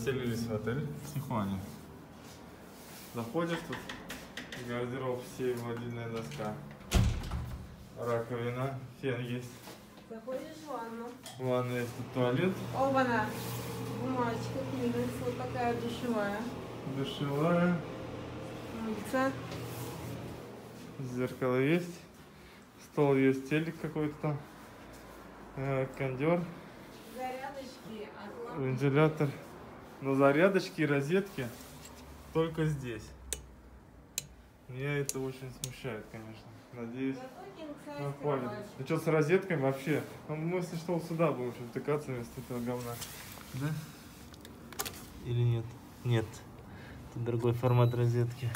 заселились в отель в Сихуане. Заходишь, тут гардероб, сейф-водильная доска, раковина, фен есть. Заходишь в ванну. В ванной есть тут туалет. Оба-на! Бумажечка, книга, вот такая душевая. Душевая. Мыться. Зеркало есть. Стол есть, телек какой-то. Кондер. Зарядочки. Вентилятор. Но зарядочки и розетки только здесь. Меня это очень смущает, конечно. Надеюсь, нам хватит. Ну что с розетками вообще? Ну, мы, если что, сюда будем втыкаться вместо этого говна. Да? Или нет? Нет. Тут другой формат розетки.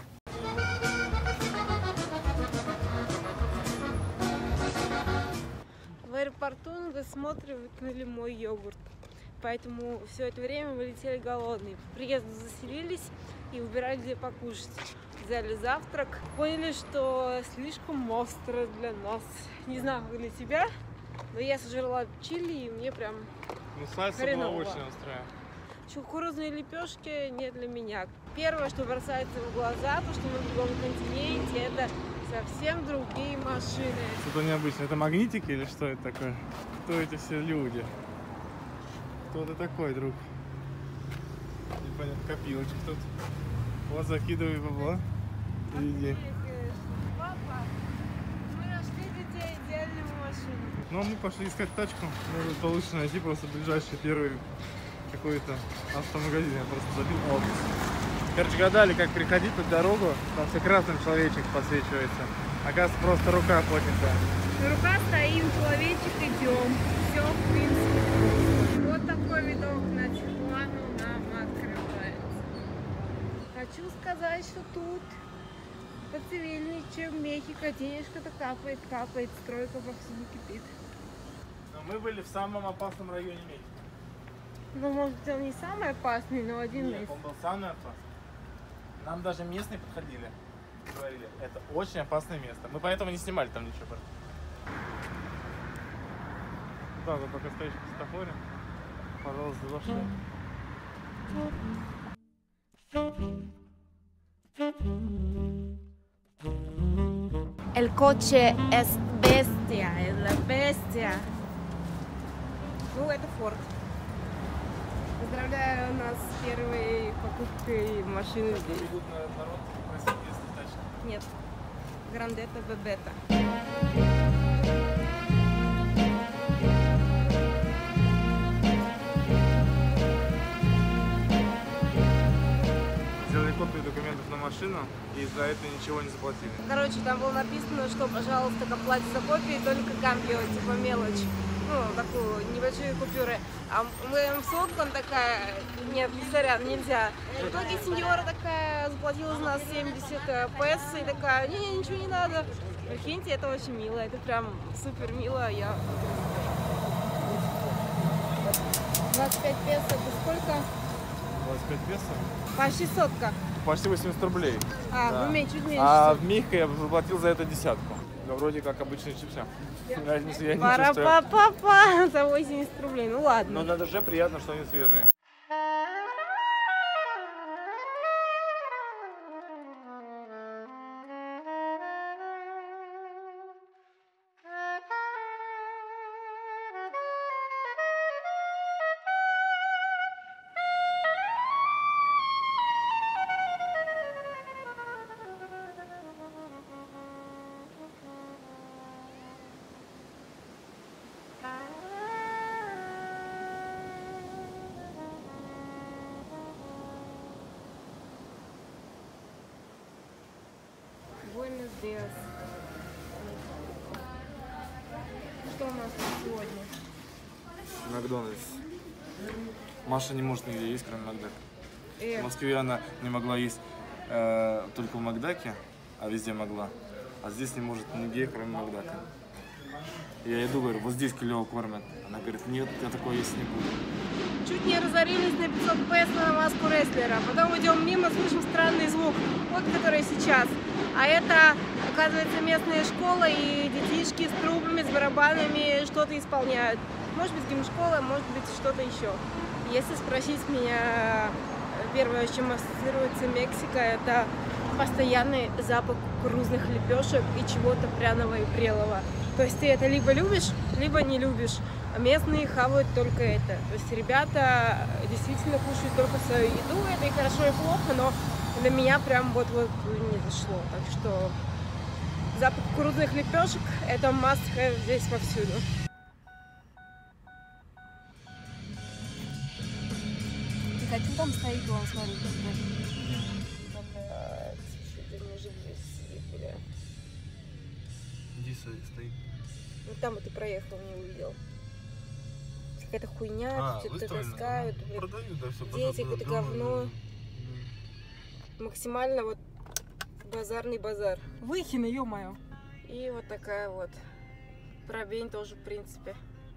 В аэропорту высматривали мой йогурт. Поэтому все это время мы летели голодные. По приезду заселились и выбирали, где покушать. Взяли завтрак. Поняли, что слишком остро для нас. Не знаю, как для тебя, но я сожрала чили, и мне прям Ну, сальса была очень острая. Кукурузные лепешки не для меня. Первое, что бросается в глаза, то, что мы в другом континенте, это совсем другие машины. Что-то необычное. Это магнитики или что это такое? Кто эти все люди? Кто ты такой, друг? Непонятно, копилочек тут. Вот, закидывай бабла. Иди. Папа, мы нашли для тебя идеальную машину. Ну, а мы пошли искать тачку. Может, получится найти просто ближайший первый какой-то автомагазин. Я просто забил адрес. Короче, гадали, как приходить под дорогу. Там все красным человечек подсвечивается. Оказывается, просто рука поднята. Рука стоим, человечек идем. Все, в принципе. Вот такой видок на Тихуану нам открывается. Хочу сказать, что тут поцивильнее, чем в Мехико. Денежка-то капает, капает, стройка повсюду кипит. Но мы были в самом опасном районе Мехико. Ну, может, он не самый опасный, но один из. Нет, он был самый опасный. Нам даже местные подходили. Говорили, это очень опасное место. Мы поэтому не снимали там ничего. Да, вы пока стоишь в светофоре. Пожалуйста, зашли. El coche es bestia, es la bestia. Ну, это Ford. Поздравляю нас с первой покупкой машины здесь. Идут народ просить местных тачек. Нет, Грандетта Бебета. Сделали копию документов на машину и за это ничего не заплатили. Короче, там было написано, что, пожалуйста, к оплате за копии только камбио, типа мелочь. Ну, такую небольшие купюры. А мы сотку, она такая, нет, сорян, нельзя. В итоге сеньора такая заплатила за нас 70 песо и такая, не, ничего не надо. Прикиньте, это очень мило, это прям супер мило. Я 25 песо, это сколько? 25 песо? Почти сотка. Почти 80 рублей. А, да. в чуть меньше. А в Мехико я заплатил за это десятку. Да, вроде как обычные чипсы. Разницы я не чувствую. Пара-па-па-па за 80 рублей, ну ладно. Но на душе приятно, что они свежие. Буэнос диас. Что у нас тут сегодня? Макдональдс. Маша не может нигде есть, кроме Макдака. В Москве она не могла есть только в Макдаке, а везде могла. А здесь не может нигде, кроме Макдака. Я иду, говорю, вот здесь клево кормят. Она говорит, нет, я такое есть не буду. Чуть не разорились на 500 песо на маску рестлера. Потом идем мимо, слышим странный звук, вот который сейчас. А это, оказывается, местная школа, и детишки с трубами, с барабанами что-то исполняют. Может быть, гимнашкола, может быть, что-то еще. Если спросить меня, первое, с чем ассоциируется Мексика, это постоянный запах кукурузных лепешек и чего-то пряного и прелого. То есть ты это либо любишь, либо не любишь. А местные хавают только это. То есть ребята действительно кушают только свою еду. Это и хорошо, и плохо, но для меня прям вот не зашло. Так что запах кукурузных лепешек — это must have здесь повсюду. Ты хотел там стоит, вон, смотри, Иди стоит. Ну там вот ты проехал, не увидел. Какая-то хуйня, что-то таскают. Продают, да, все. Дети, какое-то говно. Максимально вот базарный базар. Выхина, ё-моё. И вот такая вот пробень тоже, в принципе.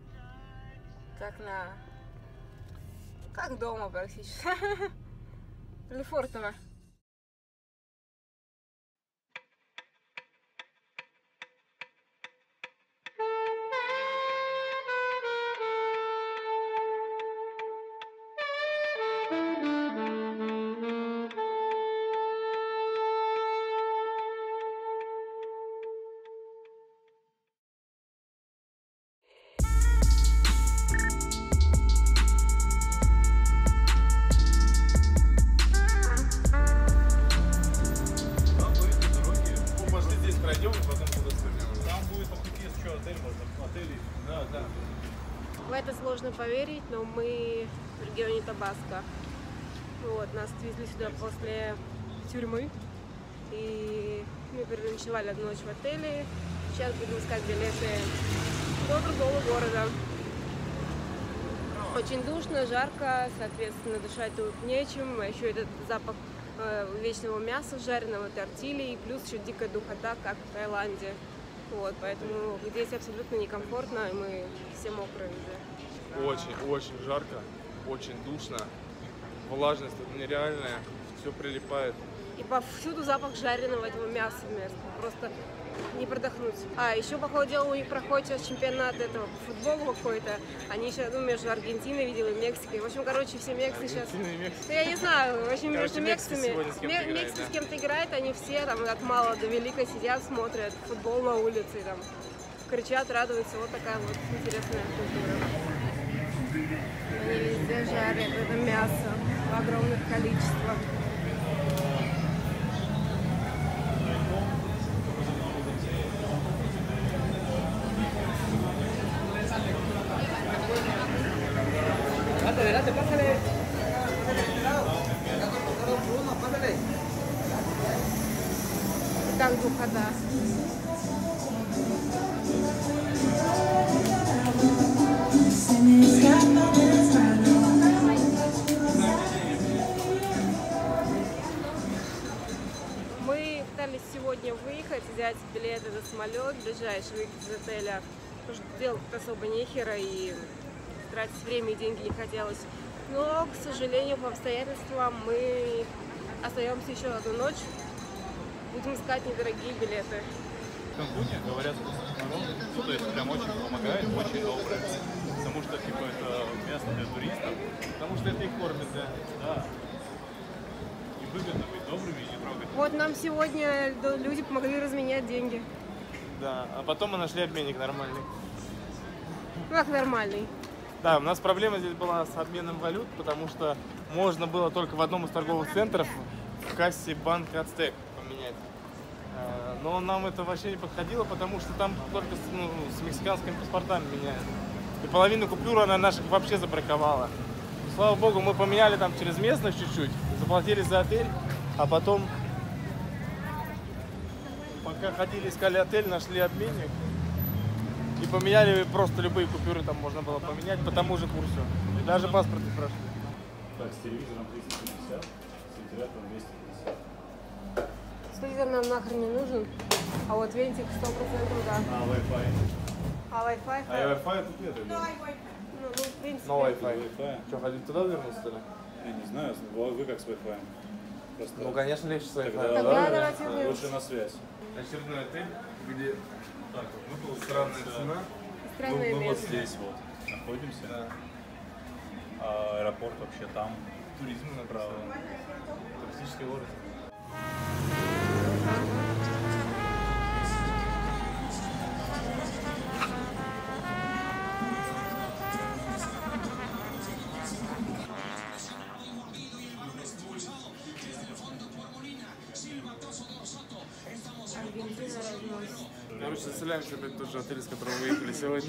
Как дома практически. Лефортово. В это сложно поверить, но мы в регионе Табаско. Вот, нас отвезли сюда после тюрьмы. И мы переночевали одну ночь в отеле. Сейчас будем искать билеты до другого города. Очень душно, жарко, соответственно, дышать тут нечем. А еще этот запах вечного мяса, жареного тортили, и плюс еще дикая духота, как в Таиланде. Вот, поэтому здесь абсолютно некомфортно, и мы все мокрые уже. Очень жарко, очень душно, влажность тут нереальная, все прилипает. И повсюду запах жареного этого мяса местного, просто не продохнуть. А еще, по ходу дела, у них проходит сейчас чемпионат этого по футболу какой-то. Они сейчас, между Аргентиной, видела, и Мексикой. В общем, короче, все Мексики сейчас... Да я не знаю, в общем, между Мексиками. Мексика с кем-то играет, они все там от мала до велика сидят, смотрят футбол на улице, там, кричат, радуются. Вот такая вот интересная культура. Они везде жарят это мясо в огромных количествах. Adelante, pásale. Так духота. Мы пытались сегодня выехать, взять билеты на самолет, ближайший выехать из отеля, потому что делать особо нехера и тратить время и деньги не хотелось. Но, к сожалению, по обстоятельствам мы остаемся еще одну ночь. Будем искать недорогие билеты. В Канкуне говорят, что то есть прям очень помогает, очень доброе. Потому что типа это место для туристов. Потому что это их кормят, Да. И выгодно быть добрыми и не трогать. Вот нам сегодня люди помогли разменять деньги. Да, а потом мы нашли обменник нормальный. Ну, как нормальный. Да, у нас проблема здесь была с обменом валют, потому что можно было только в одном из торговых центров в кассе банка Ацтек поменять. Но нам это вообще не подходило, потому что там только с мексиканскими паспортами меняют. И половину купюр она наших вообще забраковала. Слава богу, мы поменяли там через местных чуть-чуть, заплатили за отель, а потом, пока ходили, искали отель, нашли обменник. И поменяли просто любые купюры, там можно было поменять по тому же курсу. И даже паспорт не прошли. Так, с телевизором 350, с вентилятором 250. Телевизор нам нахрен не нужен, а вот вентик 100% да. А Wi-Fi? А Wi-Fi? А Wi-Fi тут нет, я Ну, в принципе. Но Wi-Fi. Wi-Fi? Что, хотите туда вернуться, что ли? Я не знаю, вы как с Wi-Fi? Просто Ну, конечно, легче с Wi-Fi. Тогда давайте вернемся. лучше на связь. Очередной отель, где Так, вот мы странная цена. Странное мы вот место. здесь вот находимся. Да. А а аэропорт вообще там. Туризм направо. Туристический город. Короче, заселяемся опять в тот же отель, из которого выехали сегодня.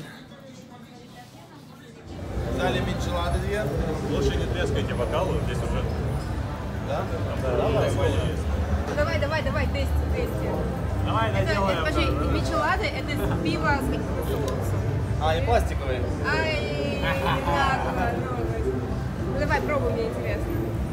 Взяли мичелады 2. Лучше не трескайте бокалы, здесь уже... Да? Давай, тести. Давай, наделаем. Подожди, мичелады это из пива с каким-то соусом. А, и пластиковые. Ай, да, ну давай, пробуй, мне интересно.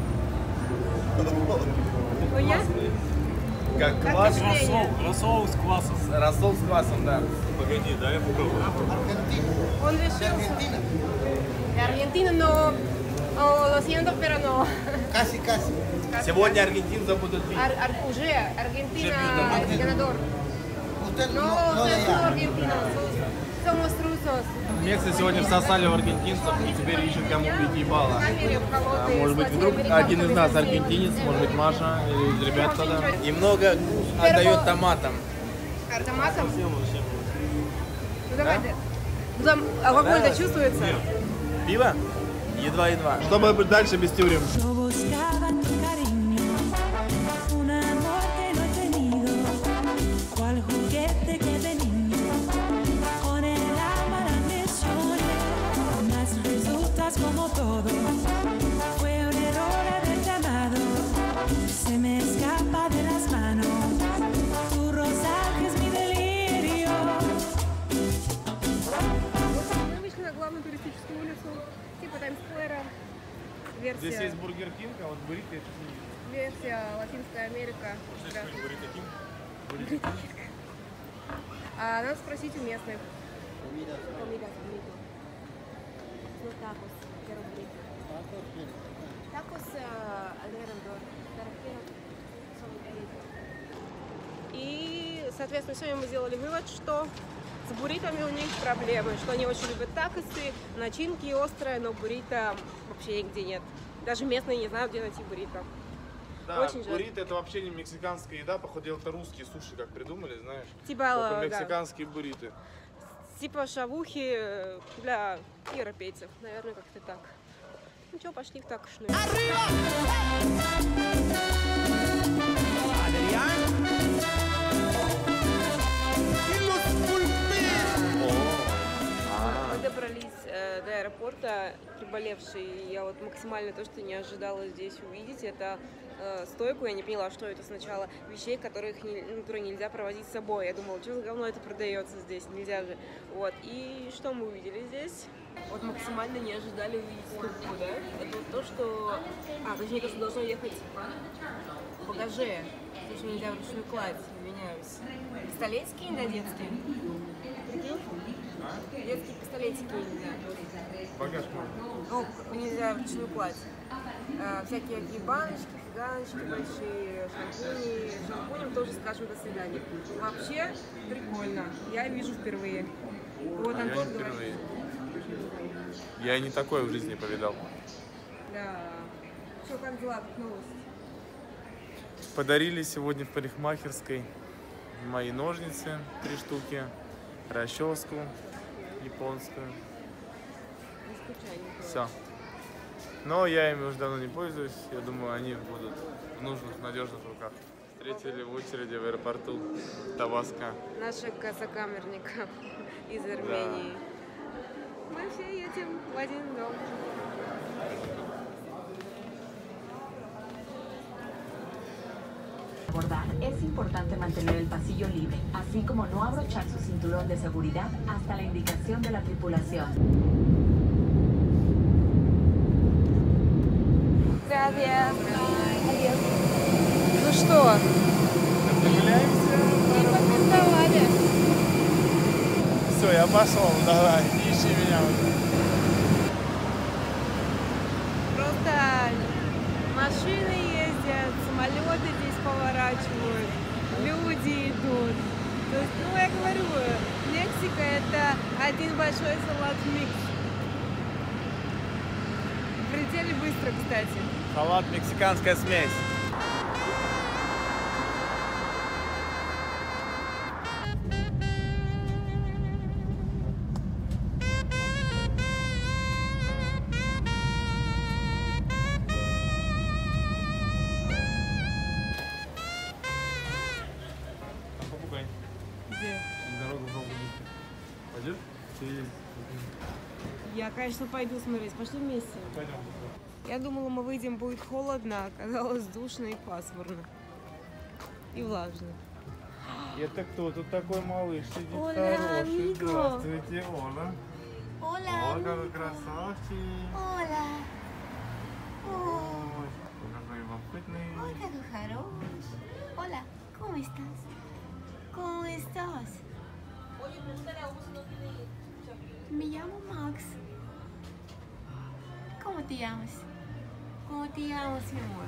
Хуйня? Как Как квас. впечатление? Рассол с квасом. Рассол с квасом, да. Погоди, дай я попробую. Он решился. Аргентина, но lo siento, pero no. Касси. Сегодня аргентинцы будут пить. Уже Аргентина Уже ganador. Usted No, no de somos allá. argentinos, somos rusos. Мексы сегодня всосали у аргентинцев и теперь ищут, кому бить ебало. В камере в холодной, Может быть, с вдруг латиноамериканцами один из нас совсем. аргентинец, может быть, Маша или из ребят Вообще тогда. ничего. И много отдает томатам. Артоматом? Ну давай, ну там алкоголь-то чувствуется? Пиво? Едва. Чтобы быть дальше без тюрем. Yo buscaba tu cariño, un amor que no he tenido, cual juguete que de niño, con el alma la mencioné, mas resultas como todo, fue un error haber llamado, se me escapa de las manos, tu rosaje es mi delirio. Мы вышли на главную туристическую улицу, типа Таймс-сквера. Здесь есть Версия, Бургер Кинг, а вот буррито я чуть не видел. версия Латинская Америка. А надо спросить у местных. Comidas, burrito. No tacos, quiero burrito. Tacos alrededor. Son burrito. И, соответственно, сегодня мы сделали вывод, что с бурритами у них проблемы, что они очень любят такосы, начинки острые, но буррито вообще нигде нет. Даже местные не знают, где найти буррито. Да, Очень жаль. буррито это вообще не мексиканская еда, походу это русские суши, как придумали, знаешь. Типа, Только да, мексиканские бурриты. типа шавухи для европейцев, наверное, как-то так. Ну что, пошли в такошную. Мы добрались до аэропорта, приболевший. Я вот максимально то, что не ожидала здесь увидеть, это стойку. Я не поняла, что это сначала. Вещей, которые нельзя проводить с собой. Я думала, что за говно это продается здесь, нельзя же. Вот. И что мы увидели здесь? Вот максимально не ожидали увидеть стойку, да? Это вот то, что... точнее, то, что должно ехать в багаже. То, что нельзя вручную кладь, извиняюсь. Пистолетики нельзя детские? Прикинь? Детские пистолетики нельзя. Багаж можно. Ну, нельзя вручную кладь. Всякие такие баночки, фиганочки большие, шампуни. Шампунем тоже скажем до свидания. Вообще прикольно. Я вижу впервые. Вот Я Антон не говорит. впервые. Я и не такое в жизни повидал. Да. Что, как дела, как новости? Подарили сегодня в парикмахерской мои ножницы, 3 штуки, расческу японскую. Не скучай, Николай. Все. Но я ими уже давно не пользуюсь. Я думаю, они будут в нужных, надежных руках. Встретили в очереди в аэропорту Табаско. Наших сокамерников из Армении. Мы все едем в один дом. Abordar, es importante mantener el pasillo libre, así como no abrochar su cinturón de seguridad hasta la indicación de la tripulación. Gracias. Ну что? Прогуляемся. Не попиздовали. Все, я пошел, давай, не ищи меня уже. Просто машины ездят, самолеты здесь поворачивают, люди идут. То есть, ну я говорю, Мексика это один большой салат микс. быстро, кстати. Салат мексиканская смесь. Попугай. Где? Дорогу в пойдет? Я, конечно, пойду смотреть. Пошли вместе. Пойдем. Я думала, мы выйдем, будет холодно, а оказалось душно и пасмурно. И влажно. Это кто тут такой малыш сидит? Оля, Хороший. амиго. Здравствуйте, Оля. Hola, О, какой красавчик. hola, Ой, какой любопытный. hola, Gujaros. Hola, ¿cómo estás? ¿Cómo estás? Me llamo Max. ¿Cómo te llamas? ¿Cómo te llamas, mi amor?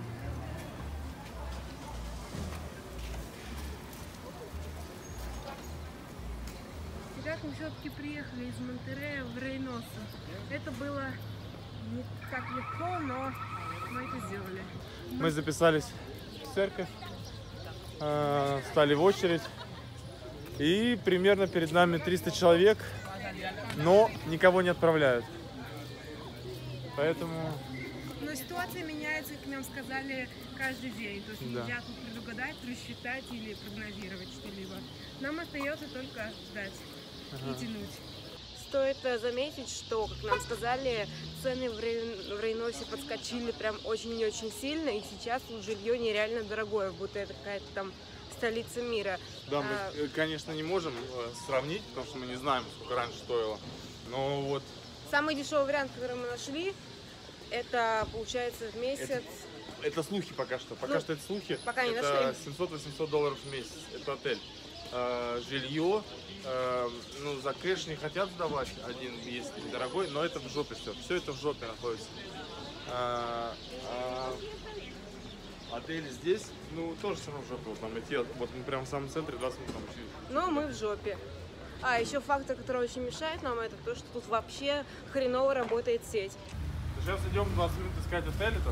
Итак, мы все-таки приехали из Монтеррея в Рейносу. Это было не так легко, но мы это сделали. Мы записались в церковь, стали в очередь. И примерно перед нами 300 человек, но никого не отправляют. Поэтому... Но ситуация меняется, как нам сказали, каждый день. То есть Да. нельзя тут предугадать, рассчитать или прогнозировать что-либо. Нам остается только ждать и тянуть. Стоит заметить, что, как нам сказали, цены в Рейносе подскочили прям очень и очень сильно, и сейчас тут жилье нереально дорогое, будто это какая-то там столица мира. Да, мы, конечно, не можем сравнить, потому что мы не знаем, сколько раньше стоило. Но вот Самый дешевый вариант, который мы нашли, это получается в месяц. это слухи пока что. Пока Ну, что это слухи. пока не это нашли. $700-800 в месяц. Это отель. Жилье, ну, за кэш не хотят сдавать, один есть дорогой, но это в жопе все. Все это в жопе находится. Отель здесь, ну, тоже все равно в жопе. Вот там идти, вот мы прямо в самом центре, 20 минут там идти. Но мы в жопе. А еще фактор, который очень мешает нам, это то, что тут вообще хреново работает сеть. Сейчас идем 20 минут искать отель этот,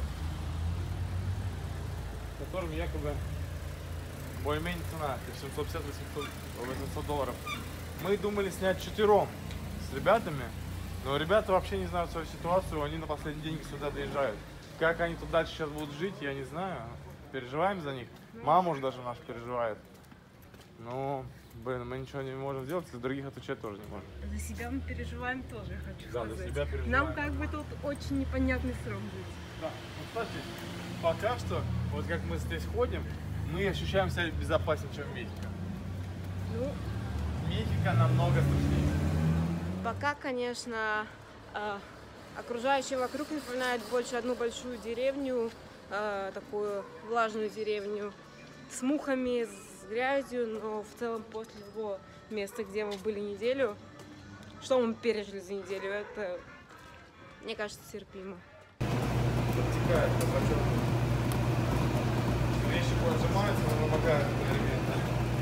в котором якобы более-менее цена, $750-800. Мы думали снять четвером с ребятами, но ребята вообще не знают свою ситуацию, они на последние деньги сюда доезжают. Как они тут дальше сейчас будут жить, я не знаю. Переживаем за них. Мама уже даже наша переживает. Но, блин, мы ничего не можем сделать, за других отвечать тоже не можем. За себя мы переживаем тоже, хочу Да, сказать. за себя переживаем. Нам как бы тут очень непонятный срок жить. Да, ну, кстати, пока что, вот как мы здесь ходим, мы ощущаем себя безопаснее, чем в Мехико. Ну, Мехико намного страшнее. пока, конечно, окружающее вокруг напоминает больше одну большую деревню, такую влажную деревню с мухами, с грязью, но в целом после того места, где мы были неделю, что мы пережили за неделю, это, мне кажется, терпимо. Подтекает, вещи поджимаются, но помогает элемент.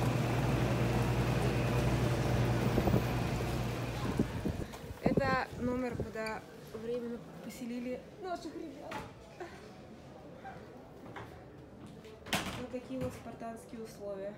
Это номер, куда временно поселили наших ребят. Вот такие вот спартанские условия.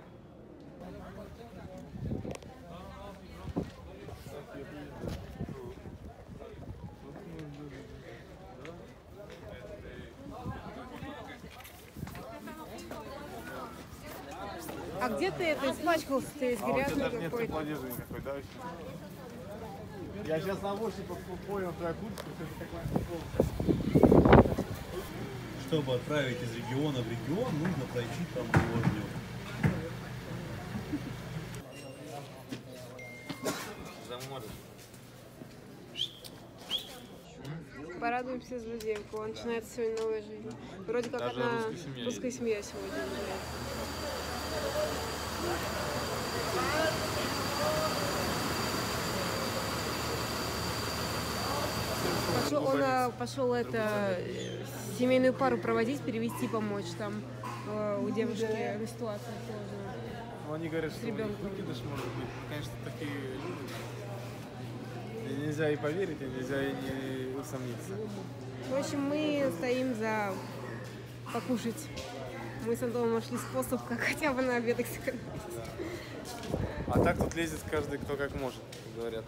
А где ты это испачкался? Ты из А у тебя грязный даже нет какой-то. теплодежи никакой, да? еще? Я сейчас на ощупь понял твою куртку, что это такая футболка. Чтобы отправить из региона в регион, нужно пройти там таможню. За море. Порадуемся за Зельку, он начинает сегодня новая жизнь. Вроде как Даже одна русская семья есть. сегодня начинается. Пошел это семейную пару проводить, перевести, помочь там у девушки ситуация сложная. Ну, они говорят, что у них ребенком. выкидыш может быть. Конечно, такие люди. И нельзя и поверить, и нельзя и не усомниться. В общем, мы стоим за покушать. Мы с Антоном нашли способ, как хотя бы на обед сэкономить. А так тут лезет каждый, кто как может, как говорят.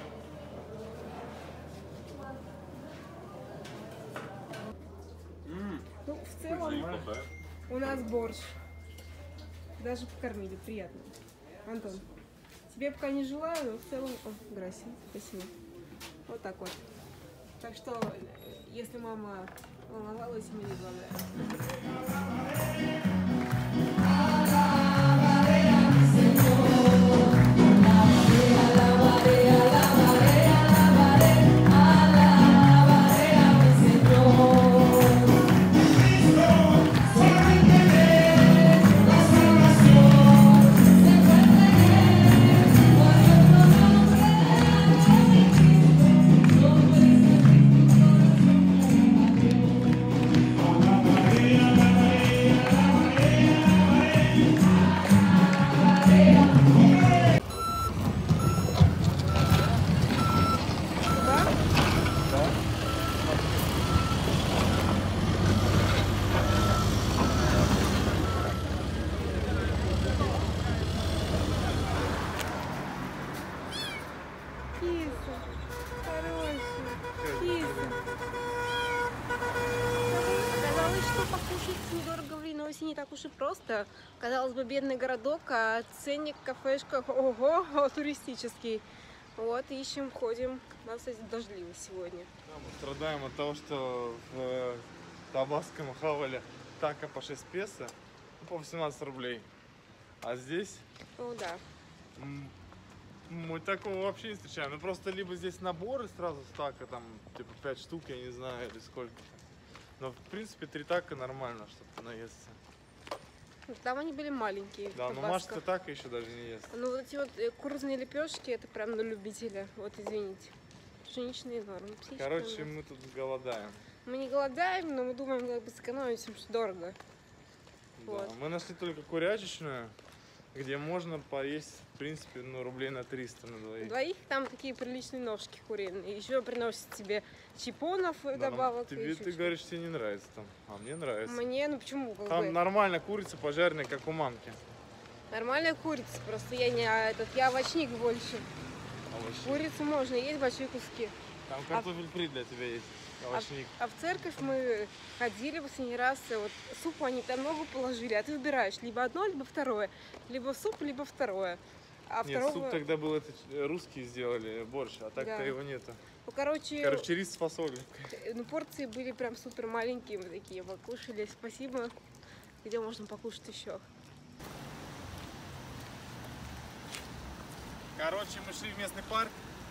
Ну, в целом, у нас борщ. Даже покормили, приятно. Антон, тебе пока не желаю, но в целом... О, здрасте, спасибо. Вот так вот. Так что, если мама волновалась, мы не голодаем. Киса, хорошая, киса. Оказалось, что покушать недорого в Леносе не так уж и просто. Казалось бы, бедный городок, а ценник в кафешках, ого, туристический. Вот, ищем, ходим. У нас, кстати, дождливо сегодня. Да, мы страдаем от того, что в Табаско мы хавали тако по 6 песо, ну, по 18 рублей. А здесь Ну да. мы такого вообще не встречаем. Ну просто либо здесь наборы сразу с тако, там типа 5 штук, я не знаю, или сколько. Но в принципе 3 тако нормально, чтобы наесться. Там они были маленькие. Да, но Маша тако еще даже не ест. Ну вот эти вот кукурузные лепешки, это прям на любителя. Вот извините. Пшеничные нормы. Короче, мы тут голодаем. Мы не голодаем, но мы думаем, как бы сэкономить, потому что дорого. Да. Вот. Мы нашли только курячечную, где можно поесть, в принципе, ну, рублей на 300 на двоих. Двоих там такие приличные ножки куриные. Еще приносят тебе чипонов и Да, добавок. тебе, ты говоришь, тебе не нравится там, а мне нравится. Мне, ну почему? Как Там бы, нормально курица пожаренная, как у мамки. нормальная курица, просто я не я овощник больше. Овощник. Курицу можно есть большие куски. Там картофель фри для тебя есть. Овощник. А в церковь мы ходили последний раз, вот супу они там много положили, а ты выбираешь либо одно, либо второе. Либо суп, либо второе. А Нет, второго... суп тогда был, это русские сделали борщ, а так-то Да. его нету. Ну, короче, Рис с фасолью. ну, порции были прям супер маленькие, мы такие покушали, спасибо. Где можно покушать еще? Короче, мы шли в местный парк.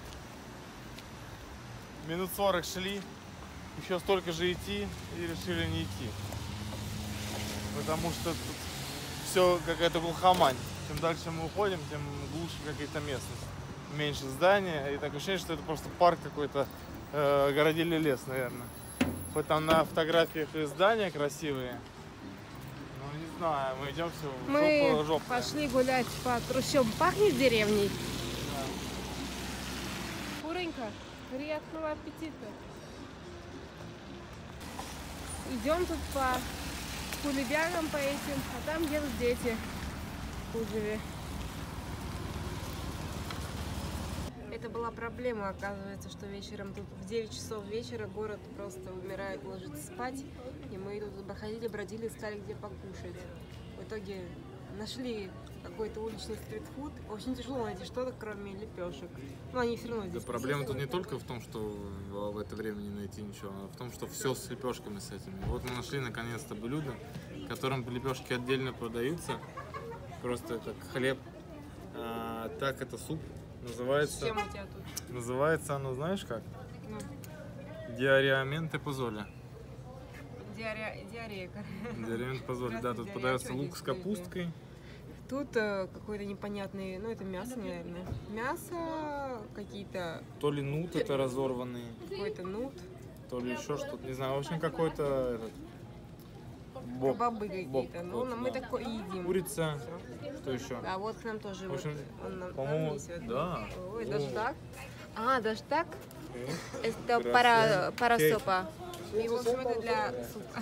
Минут 40 шли. Еще столько же идти и решили не идти. Потому что тут все какая-то глухомань. Чем дальше мы уходим, тем глуше какая-то местность. Меньше здания. И такое ощущение, что это просто парк какой-то. Городили лес, наверное. Хоть там на фотографиях и здания красивые. Ну, не знаю, мы идем все Мы жопа. пошли гулять по трущобам. Пахнет деревней? Куренька, приятного аппетита. Идем тут по кулебягам по этим, а там едут дети в кузове. Это была проблема, оказывается, что вечером тут в 9 часов вечера город просто умирает, ложится спать. И мы тут проходили, бродили, искали, где покушать. В итоге нашли какой-то уличный стритфуд. Очень тяжело найти что-то, кроме лепешек. Но они все равно здесь. Да, проблема тут не только в том, что в это время не найти ничего, а в том, что все с лепешками с этими. Вот мы нашли наконец-то блюдо, в котором лепешки отдельно продаются. Просто как хлеб. А так это суп. Называется. Чем у тебя тут? Называется оно, знаешь как? Ну, Диариаменте позоля. диарея. Диариаменте позоля. Да, тут Здравствуйте, подается а что лук здесь с капусткой. Тут какой-то непонятный, ну это мясо, наверное. Мясо, какие-то, То ли нут это разорванный, какой-то нут, то ли еще что-то, не знаю. В общем, какой-то этот, боб. бобы какие-то. Ну, вот, мы да. такое и едим. Курица. Что еще? Да, вот к нам тоже. В общем, вот, он нам по-моему, несет. да. Ой, О. даже так? А, даже так? Это Красавчик. пара сопа. И, в общем, это для супа.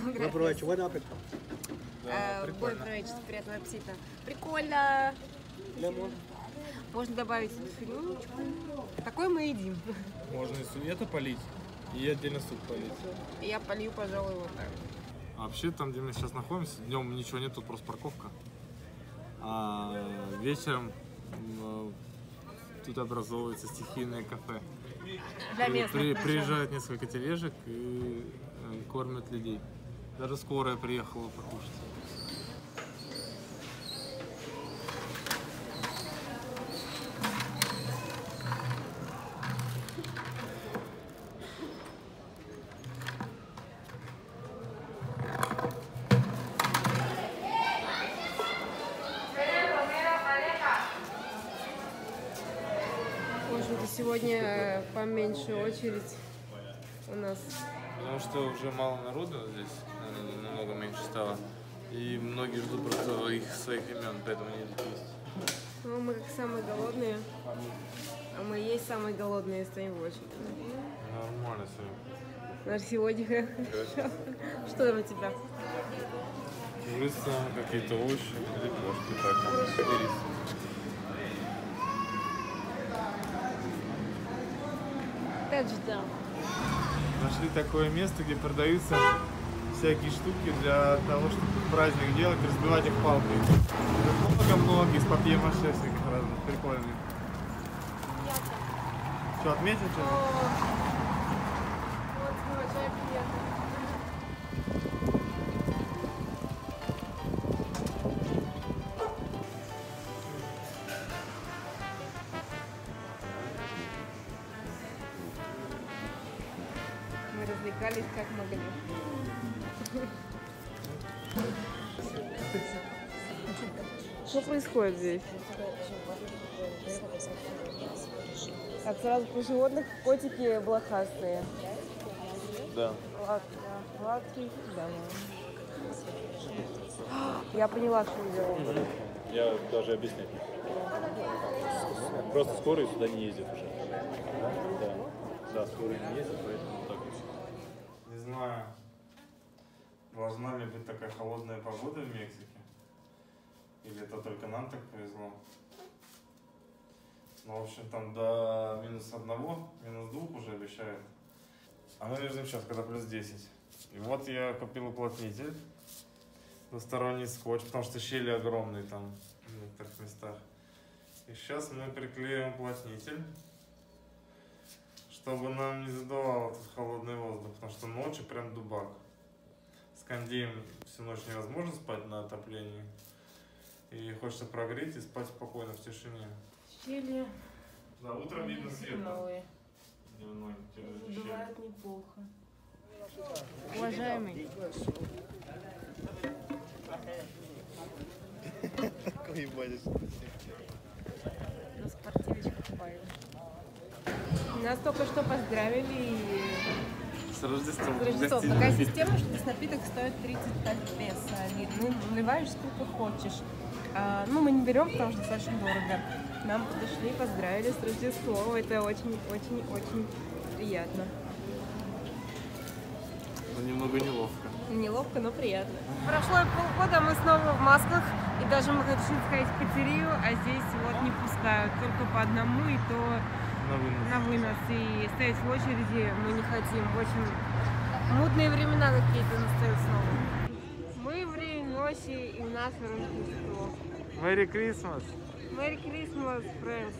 Бой правительства, приятного аппетита. Прикольно. Можно добавить филюнечку. Такой мы едим. Можно и это полить, и отдельно суп полить. И я полью, пожалуй, вот так. А вообще, там, где мы сейчас находимся, днем ничего нет, тут просто парковка. А вечером тут образовывается стихийное кафе. Для местных Приезжают несколько тележек и кормят людей. Даже скорая приехала покушать. Сегодня поменьше очередь у нас. Потому что уже мало народу здесь, намного меньше стало. И многие ждут просто своих имен, поэтому не идут есть. Ну, мы как самые голодные. А мы и есть самые голодные, стоим в очереди. Нормально все. Наш сегодня хорошо. Что там у тебя? Курица, какие-то овощи, лепешки, так, рис. Нашли такое место, где продаются всякие штуки для того, чтобы праздник делать, разбивать их палкой. Много-много из папье-маше всяких разных, прикольных. Что, отметил что-то? Вот, очень приятно. Мы развлекались как могли. Что происходит здесь? Так, сразу про животных. Котики блохастые. Да. Гладкий, да. Я поняла, что делал. Я даже объяснять не буду. Просто скорые сюда не ездят уже. Да, скорые не ездят, поэтому так вот. Не знаю, должна ли быть такая холодная погода в Мексике? Или это только нам так повезло? Ну, в общем, там до -1, -2 уже обещают. А мы лежим сейчас, когда +10. И вот я купил уплотнитель. Двусторонний скотч, потому что щели огромные там в некоторых местах. И сейчас мы приклеим уплотнитель, чтобы нам не задувал этот холодный воздух, потому что ночью прям дубак. С кондеем всю ночь невозможно спать на отоплении. И хочется прогреть и спать спокойно в тишине. Щели. Да, утром видно свет. Новые. Дневной. Бывает неплохо. Уважаемый. Какой ебать. На спортивочку Павел. Нас только что поздравили и... С Рождеством. С Рождеством. Такая система, что здесь напиток стоит 35 песо. Ну, наливаешь сколько хочешь. Ну, мы не берем, потому что достаточно дорого. Нам подошли, поздравили с Рождеством. Это очень-очень-очень приятно. Но немного неловко. Неловко, но приятно. Прошло полгода, мы снова в масках. И даже мы решили сходить в пиццерию, а здесь вот не пускают. Только по одному, и то на вынос. И стоять в очереди мы не хотим. Очень мутные времена какие-то настают снова. Мы в Рейносе, и у нас Рождество. Merry Christmas! Merry Christmas, friends!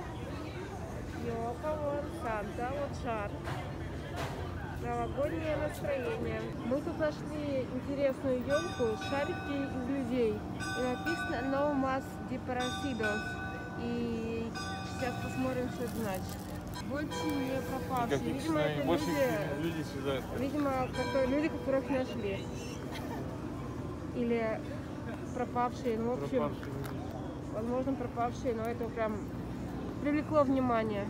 Йоха, вот Санта, вот шар. Новогоднее настроение. Мы тут нашли интересную елку, шарики из людей. И написано No Más Desaparecidos. И сейчас посмотрим, что это значит. Больше не пропавшие. Видимо, это люди сюда. видимо, люди, которых нашли. Или пропавшие. Ну, в общем, возможно, пропавшие, но это прям привлекло внимание.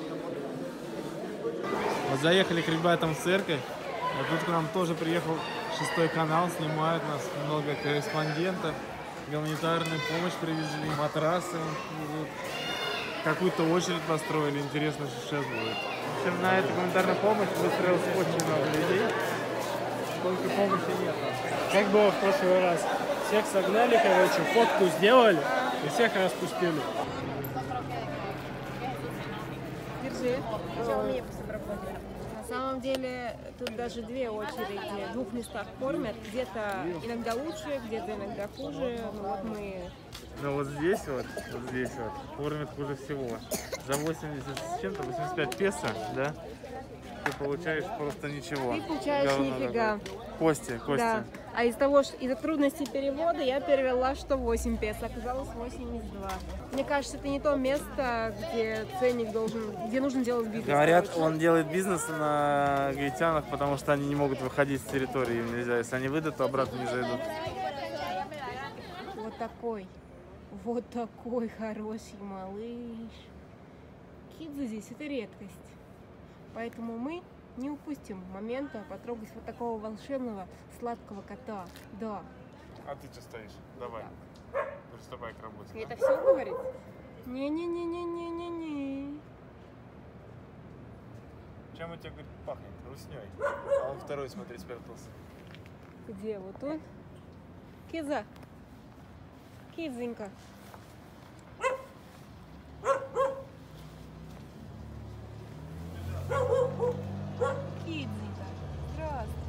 Вот заехали к ребятам в церковь, а тут к нам тоже приехал 6 канал, снимают нас много корреспондентов. Гуманитарную помощь привезли, матрасы. Какую-то очередь построили. Интересно, что сейчас будет. В общем, на эту гуманитарную помощь выстроилось очень много людей. Только помощи нет. Как было в прошлый раз? Всех согнали, короче, фотку сделали и всех распустили. Держи. Сначала мне пособработать. На самом деле тут даже две очереди. В двух местах кормят. Где-то иногда лучше, где-то иногда хуже. Ну вот мы... Но вот здесь вот кормят хуже всего. За 80 с чем-то, 85 песо, да? Ты получаешь просто ничего. Ты получаешь нифига. Кости. Да. А из-за трудностей перевода я перевела, что 8 песо, оказалось 82. Мне кажется, это не то место, где ценник где нужно делать бизнес. Говорят, короче. он делает бизнес на гаитянах, потому что они не могут выходить с территории, им нельзя. Если они выйдут, то обратно не зайдут. Вот такой хороший малыш. Кидзы здесь это редкость. Поэтому мы не упустим момента потрогать вот такого волшебного сладкого кота. Да. А ты что стоишь? Давай. Приступай к работе. Это все говорит? Не-не-не-не-не-не-не. Чем у тебя, говорит, пахнет? Русней. А он второй, смотри, спрятался. Где? Вот он? Киза. Кизенька. Кидзенька. Здравствуй.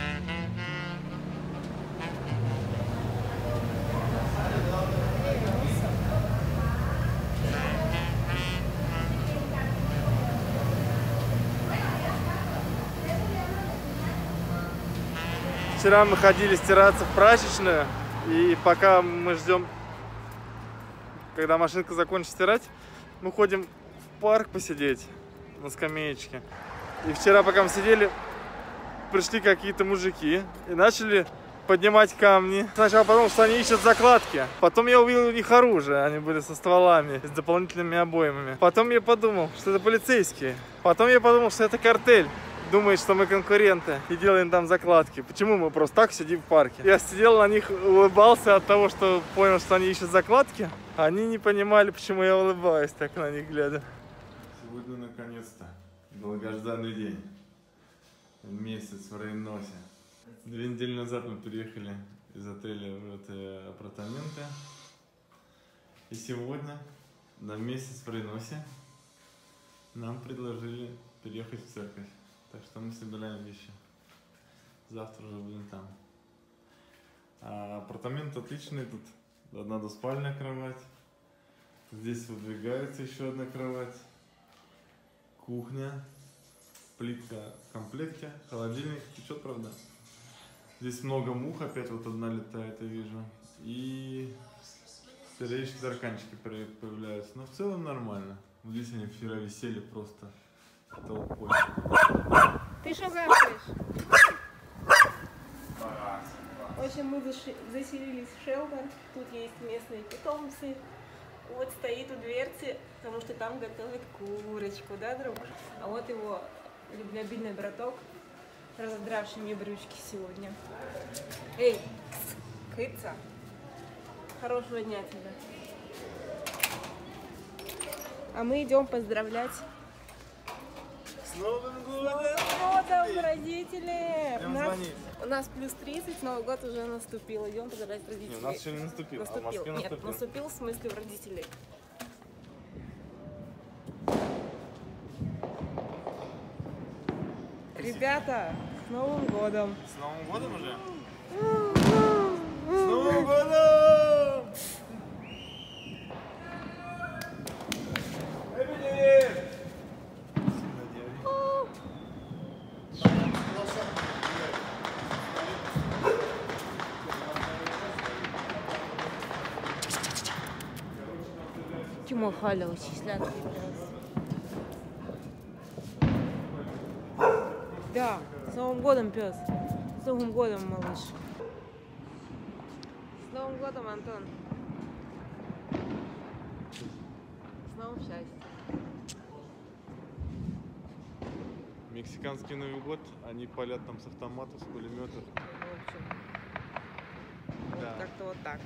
Вчера мы ходили стираться в прачечную, и пока мы ждем, когда машинка закончит стирать, мы ходим в парк посидеть на скамеечке. И вчера, пока мы сидели, пришли какие-то мужики и начали поднимать камни. Сначала подумал, что они ищут закладки. Потом я увидел у них оружие, они были со стволами, с дополнительными обоймами. Потом я подумал, что это полицейские. Потом я подумал, что это картель. Думает, что мы конкуренты и делаем там закладки. Почему мы просто так сидим в парке? Я сидел на них, улыбался от того, что понял, что они ищут закладки. Они не понимали, почему я улыбаюсь, так на них глядя. Сегодня наконец-то долгожданный день. Месяц в Рейносе. 2 недели назад мы переехали из отеля в эти апартаменты. И сегодня на месяц в Рейносе нам предложили переехать в церковь. Так что мы собираем вещи. Завтра уже будем там. А апартамент отличный. Тут одна двуспальная кровать. Здесь выдвигается еще одна кровать. Кухня. Плитка в комплекте. Холодильник. Течет, правда. Здесь много мух. Опять вот одна летает, я вижу. И периодически тараканчики появляются. Но в целом нормально. Вот здесь они вчера висели просто толпой. Ты что гавкаешь? В общем, мы заселились в шелтер. Тут есть местные питомцы. Вот стоит у дверцы, потому что там готовят курочку, да, друг? А вот его любвеобильный браток, разодравший мне брючки сегодня. Эй, кыца. Хорошего дня тебе. А мы идем поздравлять С Новым годом! С Новым годом, родители! Идем звонить. У нас плюс 30, Новый год уже наступил. Идем поздравлять родителей. Не, у нас еще не наступил, а в Москве Нет, наступил. наступил в смысле у родителей. Ребята, с Новым годом! С Новым годом уже? С Новым годом! Чему халя вычислят? Да, с Новым годом, пес. С Новым годом, малыш. С Новым годом, Антон. С новым счастьем. Мексиканский Новый год, они палят там с автоматов, с пулеметов. Да. Как-то вот так.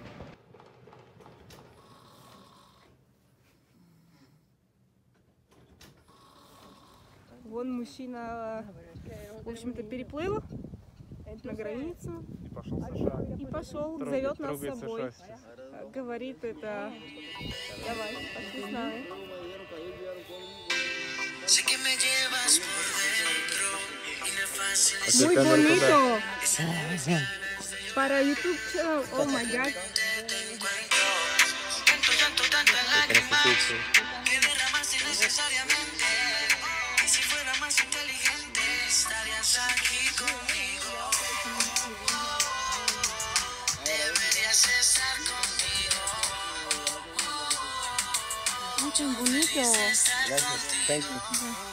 Вон мужчина, в общем-то, переплыл на границу И пошел в США. и пошел, Трогает- зовет нас с трогает собой. США сейчас. Говорит это, давай, пошли с нами. Muy bonito. Para YouTube channel, oh my god. Очень bonito. Thank you.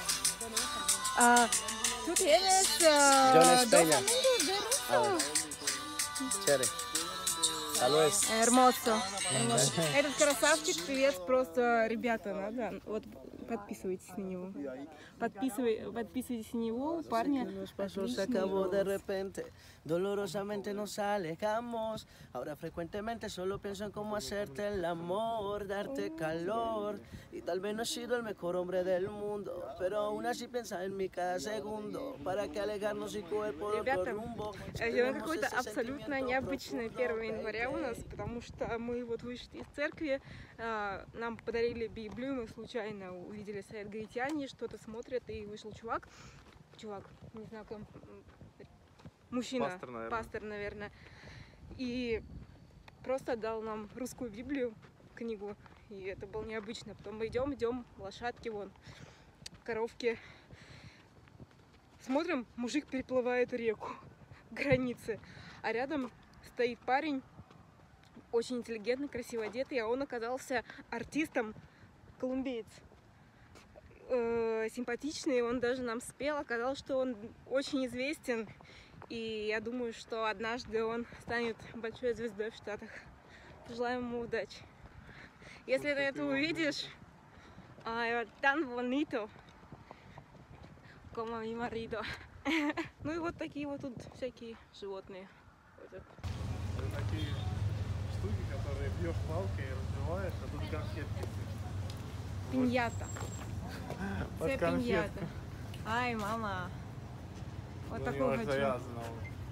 ¿Tú tienes John dos Peña. amigos de ruso? Chévere. Saludos. Hermoso. Этот красавчик, привет, просто ребята, надо, вот подписывайтесь на него. Подписывайтесь на него, парня. Nos pasó, se acabó de repente, dolorosamente nos alejamos. Ahora frecuentemente solo pienso en cómo hacerte el amor, darte calor. Y tal vez no he sido el mejor hombre del mundo, pero aún así piensa en mí cada segundo. Para que alejarnos y coger por otro Ребята, rumbo. сегодня какой-то абсолютно необычный 1 января у нас, потому что мы вот вышли из церкви, нам подарили Библию, мы случайно увидели сайт гаитяне, что-то смотрят, и вышел чувак, не знаю, кто, мужчина, Пастор, наверное. и просто дал нам русскую Библию, книгу, и это было необычно. Потом мы идем, лошадки вон, коровки. Смотрим, мужик переплывает реку, границы, а рядом стоит парень, очень интеллигентный, красиво одетый, а он оказался артистом, колумбиец. Симпатичный, он даже нам спел, оказалось, что он очень известен, и я думаю, что однажды он станет большой звездой в Штатах. Желаем ему удачи. Если ты это увидишь, tan bonito, como mi marido. Ну и вот такие вот тут всякие животные. Это такие штуки, которые бьешь палкой и разбиваешь, а тут конфетки. Пиньята. Под Це конфетку. пиньята. Ай, мама. Вот Ну, такого не хочу. я знал.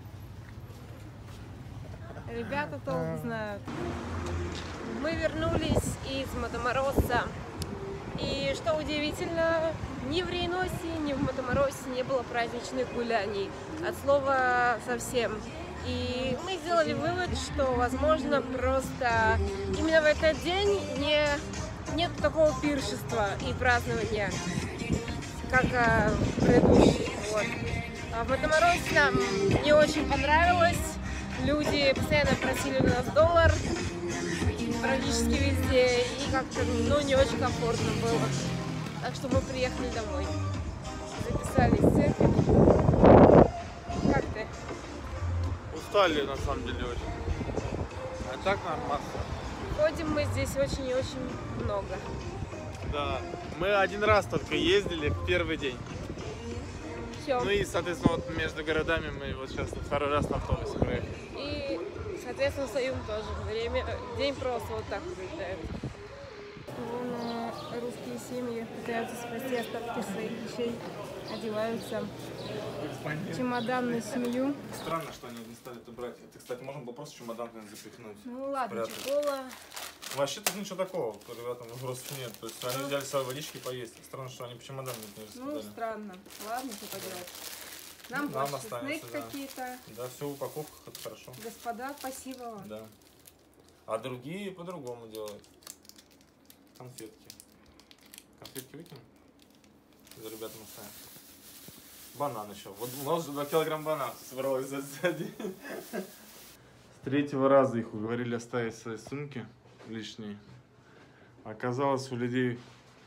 Ребята толк знают. Мы вернулись из Матамороса. И что удивительно, ни в Рейносе, ни в Матаморосе не было праздничных гуляний. От слова совсем. И мы сделали вывод, что, возможно, просто именно в этот день нет такого пиршества и празднования, как предыдущий. Вот. А в Матаморосе нам не очень понравилось. Люди постоянно просили у нас $1 практически везде, и как-то не очень комфортно было. Так что мы приехали домой. Записались в церковь. Как ты? Устали на самом деле очень. А так нормально. Ходим мы здесь очень и очень много. Да. Мы один раз только ездили в первый день. Всё. Ну и, соответственно, вот между городами мы вот сейчас второй раз на автобусе проехали. И, соответственно, Союз тоже. День просто вот так пролетает. Вон русские семьи пытаются спасти остатки своих вещей, одеваются. Чемодан на семью. Странно, что они не стали это брать. Это, кстати, можно было просто чемодан запихнуть. Ну ладно, спрятать. чехола. Вообще тут ничего такого, ребятам вопросов нет. То есть они взяли свои водички поесть. Странно, что они по чемодану не раскидали. Ну, странно. Ладно, что поделать. Нам Нам больше останется, снэки да. какие-то. Да, все в упаковках, это хорошо. Господа, спасибо вам. Да. А другие по-другому делают. Конфетки. Конфетки выкинем? За ребятам оставим. Банан еще. Вот у нас же 2 килограмма бананов собралось за день. С 3-го раза их уговорили оставить свои сумки лишние. Оказалось, у людей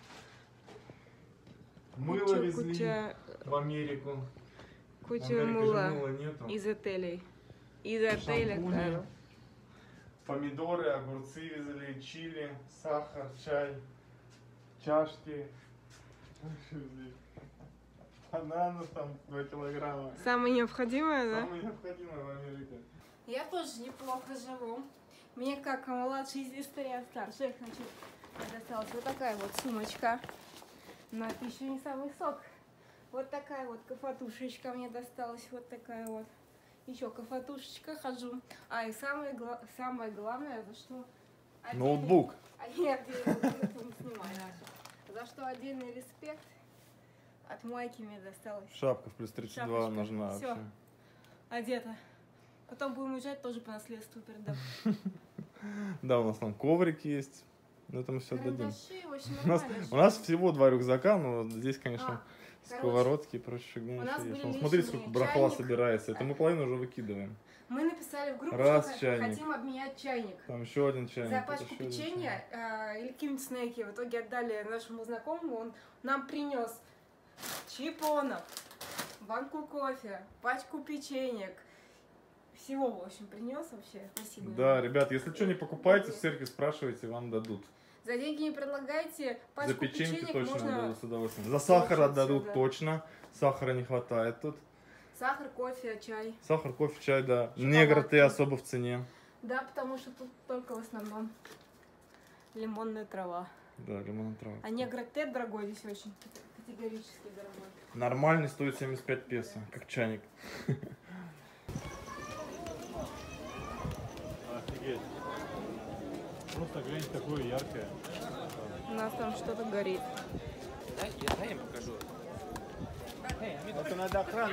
мыло везли в Америку. Куча мыла из отелей. Из отеля, Карл. Помидоры, огурцы везли, чили, сахар, чай, чашки. Бананов там 2 килограмма. Самое необходимое, да? Самое необходимое в Америке. Я тоже неплохо живу. Мне как младшей сестре, а старшей, значит, досталась вот такая вот сумочка. Но это еще не самый сок. Вот такая вот кафатушечка мне досталась, вот такая вот. Еще кафатушечка хожу. А и самое главное, за что... Ноутбук. Нет, я не снимаю. За что отдельный респект. От майки мне досталось. Шапка в плюс 32 Шапочка. нужна Всё. вообще. Одета. Потом будем уезжать, тоже по наследству передам. Да, у нас там коврик есть. Но это мы все отдадим. Карандаши, в общем, нормально. У нас всего 2 рюкзака, но вот здесь, конечно, короче, сковородки и прочая фигня у нас еще есть. были Смотрите, лишние. сколько барахла Чайник. собирается. Это мы половину уже выкидываем. Мы написали в группу, Раз что чайник. хотим обменять чайник. Там еще один чайник. За это пачку еще один печенья или какие-нибудь снеки. В итоге отдали нашему знакомому. Он нам принес чипонов, банку кофе, пачку печенек. Всего, в общем, принес вообще. Спасибо. Да, ребят, если что, не покупайте, в церкви спрашивайте, вам дадут. За деньги не предлагайте, пачку За печеньки печенек точно можно... отдадут с удовольствием. За сахар Очень отдадут всё, да. точно. Сахара не хватает тут. Сахар, кофе, чай. Сахар, кофе, чай, да. Негроты особо в цене. Да, потому что тут только в основном лимонная трава. Да, лимонная трава. А негроте дорогой здесь очень, категорически дорогой. Нормальный стоит 75 песо, как чайник. Офигеть. Просто глянь, такое яркое. У нас там что-то горит. Я им покажу. Это надо охране.